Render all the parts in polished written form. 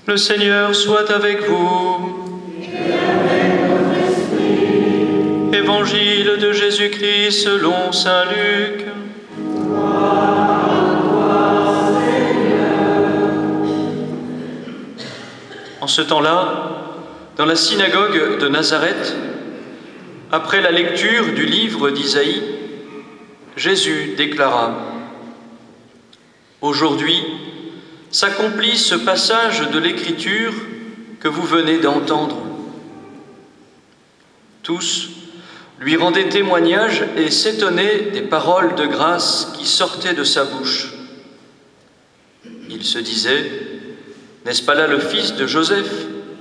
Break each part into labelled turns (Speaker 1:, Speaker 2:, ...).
Speaker 1: Le Seigneur soit avec vous.
Speaker 2: Et avec votre esprit.
Speaker 1: Évangile de Jésus-Christ selon saint Luc.
Speaker 2: Gloire à toi, Seigneur.
Speaker 1: En ce temps-là, dans la synagogue de Nazareth, après la lecture du livre d'Isaïe, Jésus déclara: Aujourd'hui s'accomplit ce passage de l'Écriture que vous venez d'entendre. Tous lui rendaient témoignage et s'étonnaient des paroles de grâce qui sortaient de sa bouche. Ils se disaient: N'est-ce pas là le fils de Joseph?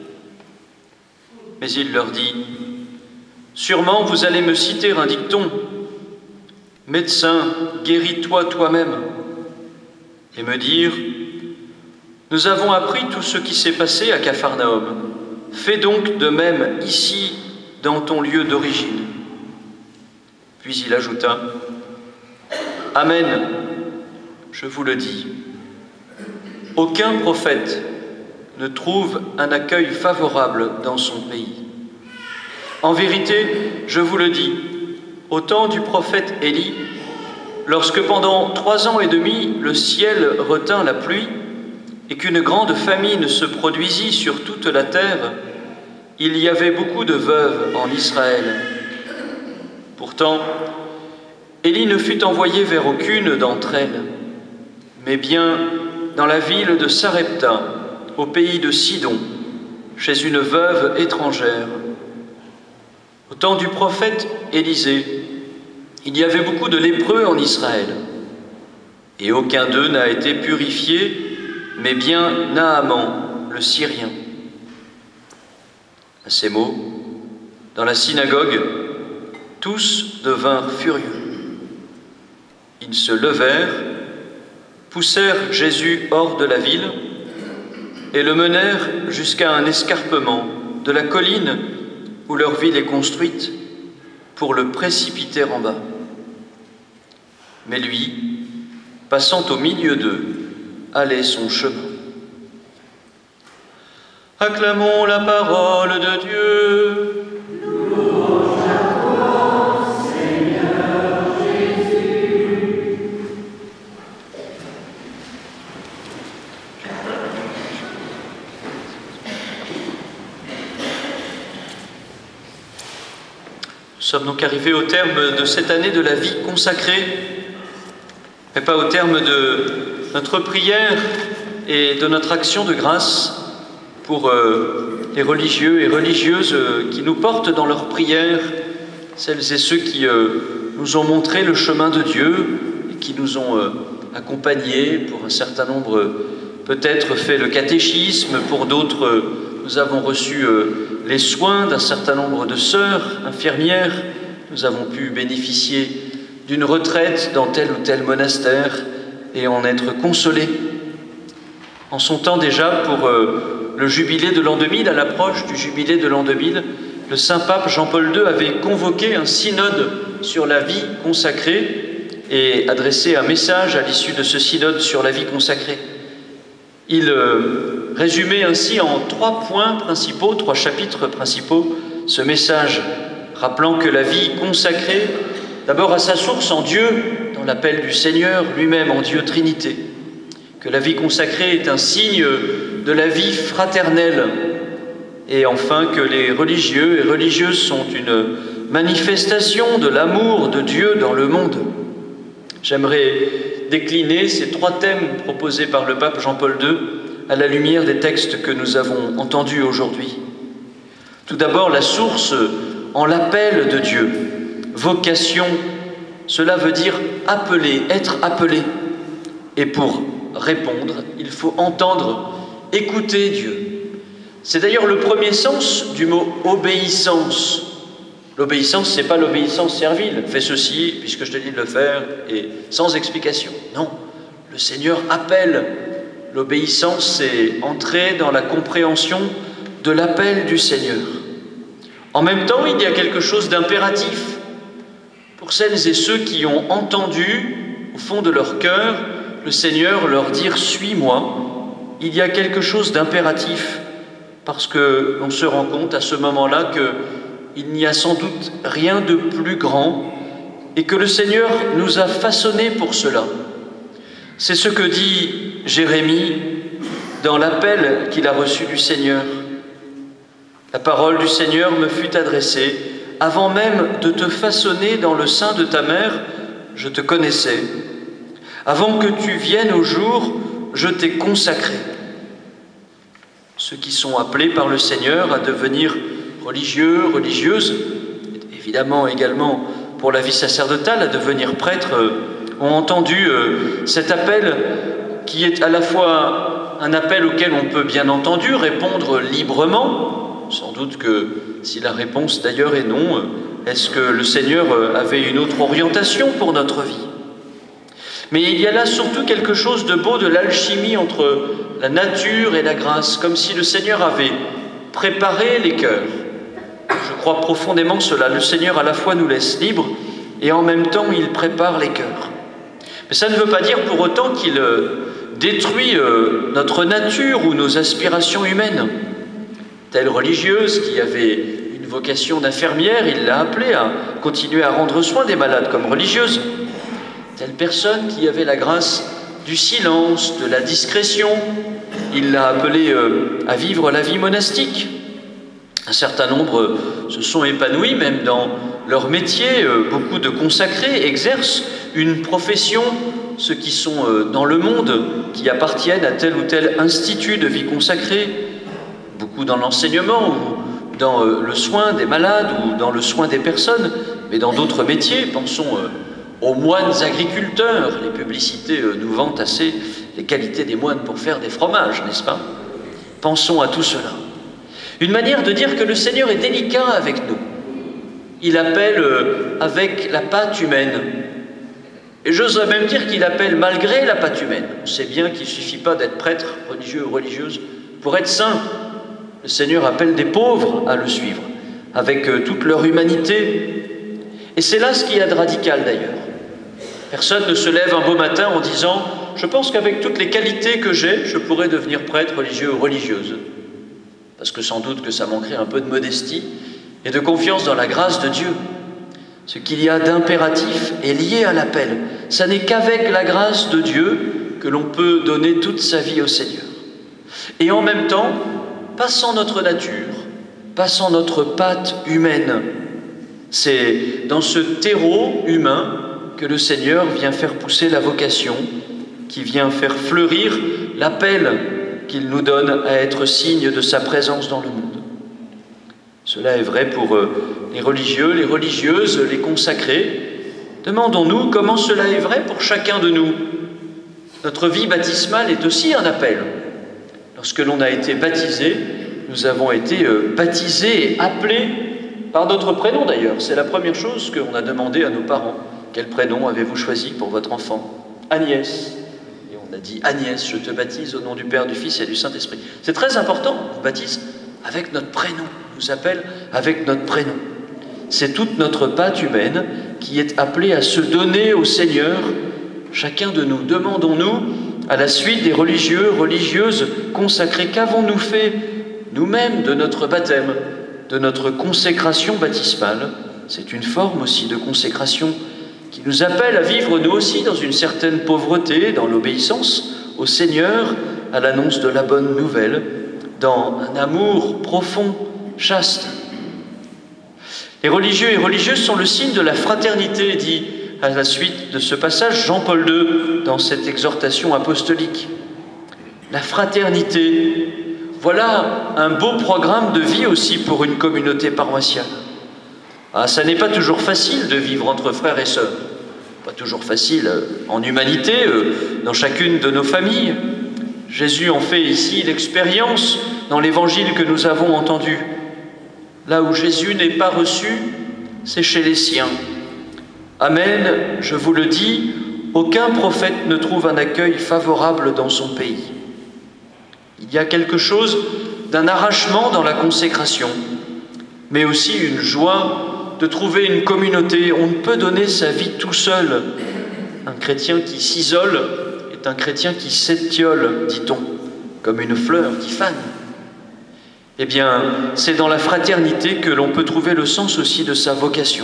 Speaker 1: Mais il leur dit: Sûrement vous allez me citer un dicton: Médecin, guéris-toi toi-même, et me dire: Nous avons appris tout ce qui s'est passé à Capharnaüm. Fais donc de même ici, dans ton lieu d'origine. Puis il ajouta: Amen, je vous le dis. Aucun prophète ne trouve un accueil favorable dans son pays. En vérité, je vous le dis, au temps du prophète Élie, lorsque pendant 3 ans et demi le ciel retint la pluie et qu'une grande famine se produisit sur toute la terre, il y avait beaucoup de veuves en Israël. Pourtant, Élie ne fut envoyé vers aucune d'entre elles, mais bien dans la ville de Sarepta, au pays de Sidon, chez une veuve étrangère. Au temps du prophète Élisée, il y avait beaucoup de lépreux en Israël, et aucun d'eux n'a été purifié, mais bien Naaman, le Syrien. À ces mots, dans la synagogue, tous devinrent furieux. Ils se levèrent, poussèrent Jésus hors de la ville et le menèrent jusqu'à un escarpement de la colline où leur ville est construite, pour le précipiter en bas. Mais lui, passant au milieu d'eux, allait son chemin. Acclamons la parole de Dieu.
Speaker 2: Louange à toi, Seigneur Jésus.
Speaker 1: Nous sommes donc arrivés au terme de cette année de la vie consacrée, mais pas au terme de notre prière et de notre action de grâce pour les religieux et religieuses qui nous portent dans leurs prières, celles et ceux qui nous ont montré le chemin de Dieu et qui nous ont accompagnés. Pour un certain nombre, peut-être fait le catéchisme, pour d'autres, nous avons reçu les soins d'un certain nombre de sœurs infirmières. Nous avons pu bénéficier d'une retraite dans tel ou tel monastère et en être consolés. En son temps déjà, pour le jubilé de l'an 2000, à l'approche du jubilé de l'an 2000, le Saint-Pape Jean-Paul II avait convoqué un synode sur la vie consacrée et adressé un message à l'issue de ce synode sur la vie consacrée. Il résumait ainsi en 3 points principaux, 3 chapitres principaux, ce message, rappelant que la vie consacrée, d'abord à sa source en Dieu, dans l'appel du Seigneur, lui-même en Dieu Trinité, que la vie consacrée est un signe de la vie fraternelle, et enfin que les religieux et religieuses sont une manifestation de l'amour de Dieu dans le monde. J'aimerais décliner ces 3 thèmes proposés par le pape Jean-Paul II à la lumière des textes que nous avons entendus aujourd'hui. Tout d'abord, la source en l'appel de Dieu. Vocation, cela veut dire appeler, être appelé. Et pour répondre, il faut entendre, écouter Dieu. C'est d'ailleurs le premier sens du mot obéissance. L'obéissance, ce n'est pas l'obéissance servile. Fais ceci, puisque je te dis de le faire, et sans explication. Non, le Seigneur appelle. L'obéissance, c'est entrer dans la compréhension de l'appel du Seigneur. En même temps, il y a quelque chose d'impératif pour celles et ceux qui ont entendu, au fond de leur cœur, le Seigneur leur dire « Suis-moi ». il y a quelque chose d'impératif, parce que l'on se rend compte à ce moment-là qu'il n'y a sans doute rien de plus grand et que le Seigneur nous a façonnés pour cela. C'est ce que dit Jérémie dans l'appel qu'il a reçu du Seigneur. La parole du Seigneur me fut adressée. Avant même de te façonner dans le sein de ta mère, je te connaissais. Avant que tu viennes au jour, je t'ai consacré. Ceux qui sont appelés par le Seigneur à devenir religieux, religieuses, évidemment également pour la vie sacerdotale, à devenir prêtres, ont entendu cet appel qui est à la fois un appel auquel on peut bien entendu répondre librement, sans doute que si la réponse d'ailleurs est non, est-ce que le Seigneur avait une autre orientation pour notre vie? Mais il y a là surtout quelque chose de beau de l'alchimie entre la nature et la grâce, comme si le Seigneur avait préparé les cœurs. Je crois profondément cela. Le Seigneur à la fois nous laisse libres et en même temps il prépare les cœurs. Mais ça ne veut pas dire pour autant qu'il détruit notre nature ou nos aspirations humaines. Telle religieuse qui avait une vocation d'infirmière, il l'a appelée à continuer à rendre soin des malades comme religieuse. Telle personne qui avait la grâce du silence, de la discrétion, il l'a appelée à vivre la vie monastique. Un certain nombre se sont épanouis même dans leur métier. Beaucoup de consacrés exercent une profession, ceux qui sont dans le monde, qui appartiennent à tel ou tel institut de vie consacrée, beaucoup dans l'enseignement ou dans le soin des malades ou dans le soin des personnes, mais dans d'autres métiers, pensons aux moines agriculteurs. Les publicités nous vantent assez les qualités des moines pour faire des fromages, n'est-ce pas? Pensons à tout cela. Une manière de dire que le Seigneur est délicat avec nous. Il appelle avec la pâte humaine. Et j'oserais même dire qu'il appelle malgré la pâte humaine. On sait bien qu'il ne suffit pas d'être prêtre, religieux ou religieuse pour être saint. Le Seigneur appelle des pauvres à le suivre, avec toute leur humanité. Et c'est là ce qu'il y a de radical d'ailleurs. Personne ne se lève un beau matin en disant « Je pense qu'avec toutes les qualités que j'ai, je pourrais devenir prêtre, religieux ou religieuse. » Parce que sans doute que ça manquerait un peu de modestie et de confiance dans la grâce de Dieu. Ce qu'il y a d'impératif est lié à l'appel. Ça n'est qu'avec la grâce de Dieu que l'on peut donner toute sa vie au Seigneur. Et en même temps, pas sans notre nature, pas sans notre pâte humaine. C'est dans ce terreau humain que le Seigneur vient faire pousser la vocation, qui vient faire fleurir l'appel qu'il nous donne à être signe de sa présence dans le monde. Cela est vrai pour les religieux, les religieuses, les consacrés. Demandons-nous comment cela est vrai pour chacun de nous. Notre vie baptismale est aussi un appel. Lorsque l'on a été baptisé, nous avons été baptisés et appelés par notre prénom d'ailleurs. C'est la première chose qu'on a demandé à nos parents. Quel prénom avez-vous choisi pour votre enfant? Agnès. Et on a dit Agnès, je te baptise au nom du Père, du Fils et du Saint-Esprit. C'est très important, on nous baptise avec notre prénom, on nous appelle avec notre prénom. C'est toute notre pâte humaine qui est appelée à se donner au Seigneur, chacun de nous. Demandons-nous, à la suite des religieux, religieuses consacrés, qu'avons-nous fait nous-mêmes de notre baptême, de notre consécration baptismale? C'est une forme aussi de consécration qui nous appelle à vivre nous aussi dans une certaine pauvreté, dans l'obéissance au Seigneur, à l'annonce de la bonne nouvelle, dans un amour profond, chaste. Les religieux et religieuses sont le signe de la fraternité, dit à la suite de ce passage Jean-Paul II dans cette exhortation apostolique. La fraternité, voilà un beau programme de vie aussi pour une communauté paroissiale. Ah, ça n'est pas toujours facile de vivre entre frères et sœurs, pas toujours facile en humanité, dans chacune de nos familles. Jésus en fait ici l'expérience dans l'évangile que nous avons entendu. Là où Jésus n'est pas reçu, c'est chez les siens. Amen, je vous le dis, aucun prophète ne trouve un accueil favorable dans son pays. Il y a quelque chose d'un arrachement dans la consécration, mais aussi une joie de trouver une communauté. On ne peut donner sa vie tout seul. Un chrétien qui s'isole est un chrétien qui s'étiole, dit-on. comme une fleur qui fane. Eh bien, c'est dans la fraternité que l'on peut trouver le sens aussi de sa vocation.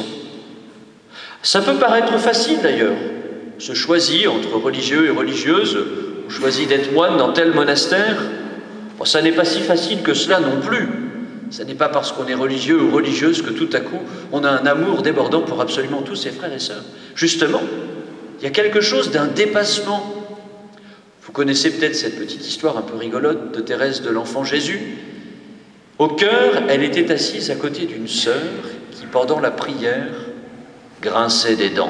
Speaker 1: Ça peut paraître facile d'ailleurs, on se choisit entre religieux et religieuses, on choisit d'être moine dans tel monastère. Bon, ça n'est pas si facile que cela non plus. Ce n'est pas parce qu'on est religieux ou religieuse que tout à coup on a un amour débordant pour absolument tous ses frères et sœurs. Justement, il y a quelque chose d'un dépassement. Vous connaissez peut-être cette petite histoire un peu rigolote de Thérèse de l'Enfant Jésus. Au chœur, elle était assise à côté d'une sœur qui, pendant la prière, grinçait des dents.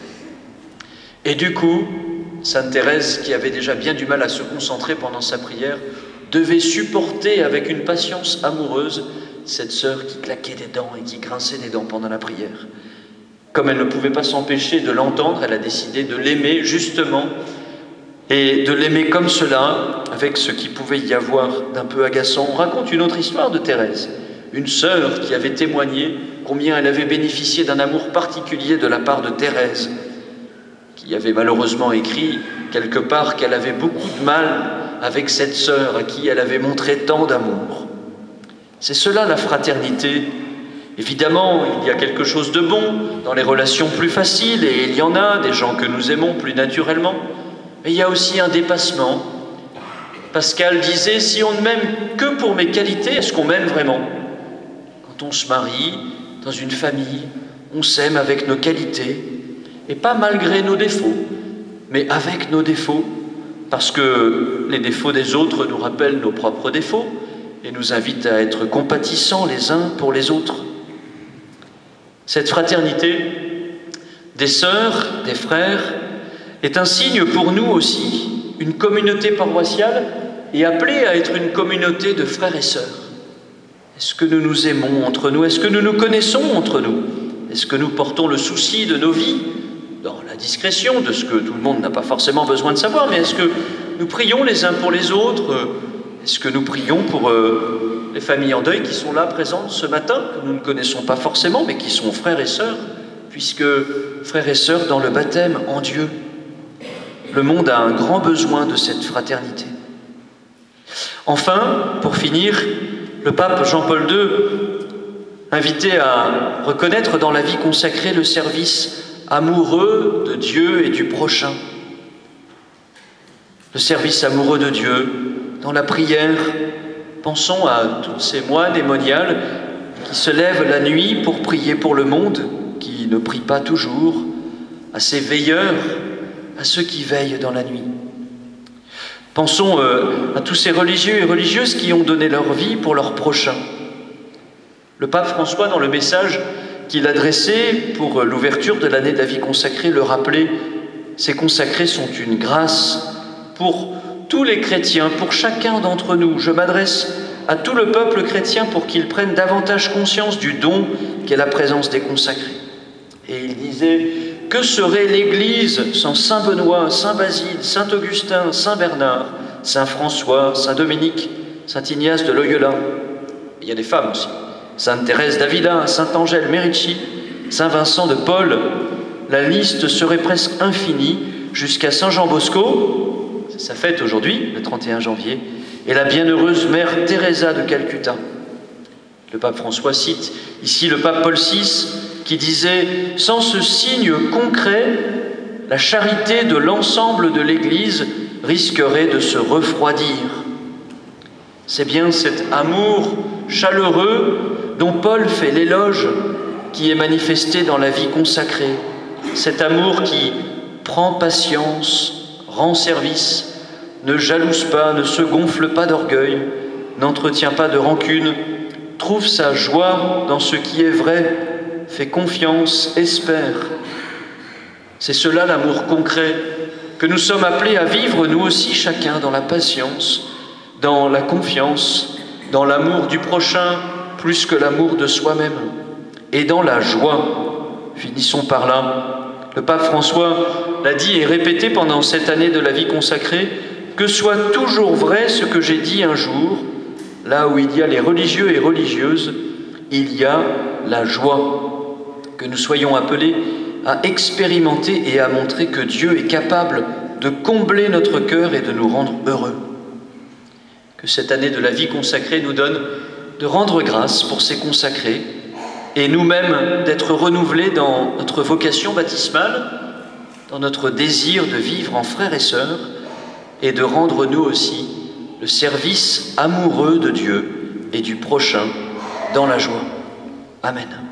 Speaker 1: Et du coup, Sainte Thérèse, qui avait déjà bien du mal à se concentrer pendant sa prière, devait supporter avec une patience amoureuse cette sœur qui claquait des dents et qui grinçait des dents pendant la prière. Comme elle ne pouvait pas s'empêcher de l'entendre, elle a décidé de l'aimer justement, et de l'aimer comme cela, avec ce qui pouvait y avoir d'un peu agaçant. On raconte une autre histoire de Thérèse, une sœur qui avait témoigné combien elle avait bénéficié d'un amour particulier de la part de Thérèse, qui avait malheureusement écrit quelque part qu'elle avait beaucoup de mal avec cette sœur à qui elle avait montré tant d'amour. C'est cela la fraternité. Évidemment, il y a quelque chose de bon dans les relations plus faciles, et il y en a, des gens que nous aimons plus naturellement, mais il y a aussi un dépassement. Pascal disait, si on ne m'aime que pour mes qualités, est-ce qu'on m'aime vraiment? Quand on se marie, dans une famille, on s'aime avec nos qualités, et pas malgré nos défauts, mais avec nos défauts, parce que les défauts des autres nous rappellent nos propres défauts et nous invitent à être compatissants les uns pour les autres. Cette fraternité des sœurs, des frères, est un signe pour nous aussi. Une communauté paroissiale est appelée à être une communauté de frères et sœurs. Est-ce que nous nous aimons entre nous? Est-ce que nous nous connaissons entre nous? Est-ce que nous portons le souci de nos vies dans la discrétion de ce que tout le monde n'a pas forcément besoin de savoir, mais est-ce que nous prions les uns pour les autres? Est-ce que nous prions pour les familles en deuil qui sont là présentes ce matin, que nous ne connaissons pas forcément, mais qui sont frères et sœurs, puisque frères et sœurs dans le baptême en Dieu. Le monde a un grand besoin de cette fraternité. Enfin, pour finir, le pape Jean-Paul II invitait à reconnaître dans la vie consacrée le service amoureux de Dieu et du prochain. Le service amoureux de Dieu dans la prière. Pensons à tous ces moines et moniales qui se lèvent la nuit pour prier pour le monde, qui ne prient pas toujours, à ces veilleurs, à ceux qui veillent dans la nuit. Pensons à tous ces religieux et religieuses qui ont donné leur vie pour leur prochain. Le pape François, dans le message qu'il adressait pour l'ouverture de l'année de la vie consacrée, le rappelait, ces consacrés sont une grâce pour tous les chrétiens, pour chacun d'entre nous. Je m'adresse à tout le peuple chrétien pour qu'il prenne davantage conscience du don qu'est la présence des consacrés. Et il disait, que serait l'Église sans Saint Benoît, Saint Basile, Saint Augustin, Saint Bernard, Saint François, Saint Dominique, Saint Ignace de Loyola? Il y a des femmes aussi. Sainte Thérèse d'Avila, Saint Angèle Merici, Saint Vincent de Paul. La liste serait presque infinie jusqu'à Saint Jean Bosco, c'est sa fête aujourd'hui, le 31 janvier, et la bienheureuse mère Teresa de Calcutta. Le pape François cite ici le pape Paul VI qui disait « Sans ce signe concret, la charité de l'ensemble de l'Église risquerait de se refroidir. » C'est bien cet amour chaleureux dont Paul fait l'éloge qui est manifesté dans la vie consacrée. Cet amour qui prend patience, rend service, ne jalouse pas, ne se gonfle pas d'orgueil, n'entretient pas de rancune, trouve sa joie dans ce qui est vrai, fait confiance, espère. C'est cela l'amour concret que nous sommes appelés à vivre nous aussi chacun dans la patience, dans la confiance, dans l'amour du prochain plus que l'amour de soi-même et dans la joie. Finissons par là. Le pape François l'a dit et répété pendant cette année de la vie consacrée, que soit toujours vrai ce que j'ai dit un jour, là où il y a les religieux et religieuses, il y a la joie. Que nous soyons appelés à expérimenter et à montrer que Dieu est capable de combler notre cœur et de nous rendre heureux. Que cette année de la vie consacrée nous donne de rendre grâce pour ces consacrés et nous-mêmes d'être renouvelés dans notre vocation baptismale, dans notre désir de vivre en frères et sœurs et de rendre nous aussi le service amoureux de Dieu et du prochain dans la joie. Amen.